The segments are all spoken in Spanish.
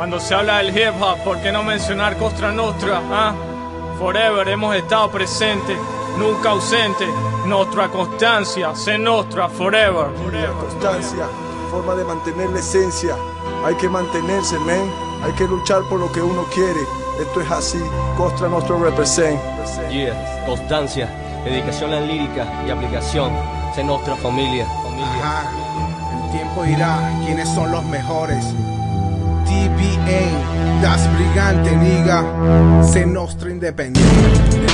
Cuando se habla del hip hop, ¿por qué no mencionar Cosa Nostra? Forever hemos estado presentes, nunca ausente. Nuestra constancia, se nostra forever. La constancia, forma de mantener la esencia. Hay que mantenerse, men. Hay que luchar por lo que uno quiere. Esto es así, Cosa Nostra represent. Yeah, constancia, dedicación a la lírica y aplicación. Se nostra familia. Ajá. El tiempo dirá quiénes son los mejores. TBA, Das Brigante, niga. Se nostra independiente.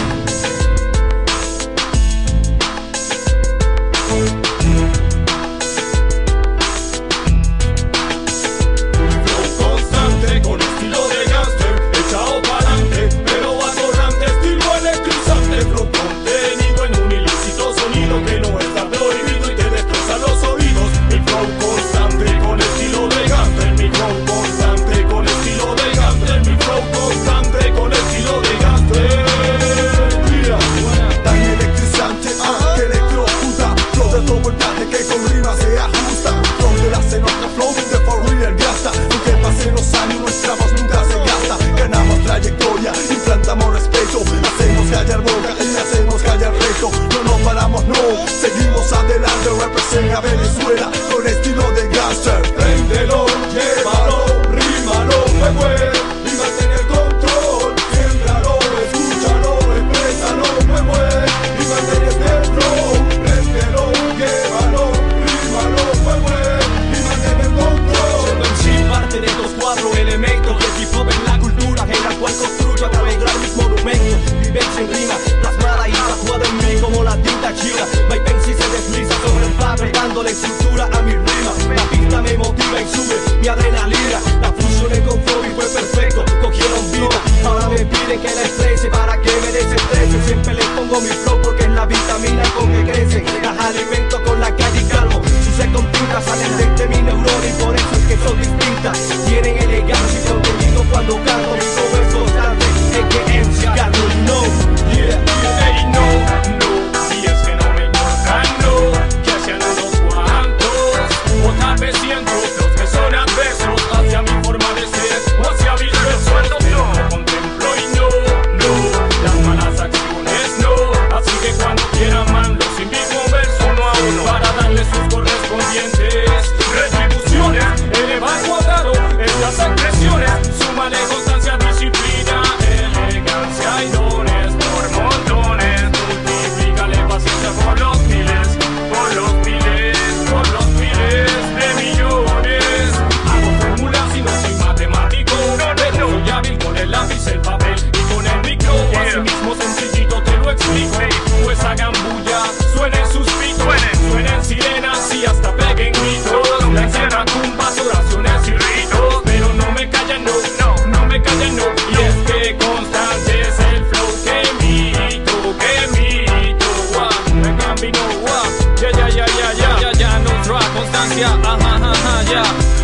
Implantamos respeto, hacemos callar boca y hacemos callar reto. No nos paramos, no, seguimos adelante. Represent a Venezuela con estilo de gangster. Préndelo, llévalo, rímalo, mueve y mantén el control. Siémbralo, escúchalo, exprésalo, mueve y mantén este flow. Préndelo, llévalo, rímalo, mueve y mantén el control. Siendo en sí parte de estos cuatro elementos que hip hop es la cultura en la cual construyo para lograr mis monumentos. Vivencia en rima, plasmada y tatuada en mí como la tinta china. My pen si se desliza sobre el papel dándole estructura a mi rima. La pista me motiva y sube mi adrenalina. La fusioné con flow y fue perfecto, cogieron vida. Ahora me piden que la exprese para que me desestrese. Siempre les pongo mi flow porque es la vitamina con que crecen. Las alimento con la calle y calmo. Si se complica salen de mi neurona y por eso es que son distintas. Tienen elegancia y contenido cuando canto. Mi flow es constante, es que MC Carlos no. Yeah, Ey, no, y es que no me importa, no, que sean unos cuantos, o tal vez cientos, los que son adversos hacia mi forma de ser, o hacia mis resueltos, no, contemplo y no, las malas acciones, no, así que cuando quieran man, los invito a un verso uno a uno, para darles sus correspondientes retribuciones, elevar cuadrado, estas expresiones, súmale constancia, disciplina, elegancia y dones, por montones, multiplícale paciencia por los miles, por los miles, por los miles de millones. Hago fórmulas y no soy matemático, pero soy hábil con el lápiz, el papel y con el micro. Así mismo sencillito te lo explico, pues hagan bulla, suenen sus picos, suenen sirenas y hasta peguen gritos. La encierran tumbas, oraciones y ritos, pero no me callan, no me callan, no. Y es que constante es el flow que mito, me cambino, ya, nuestra constancia, ya.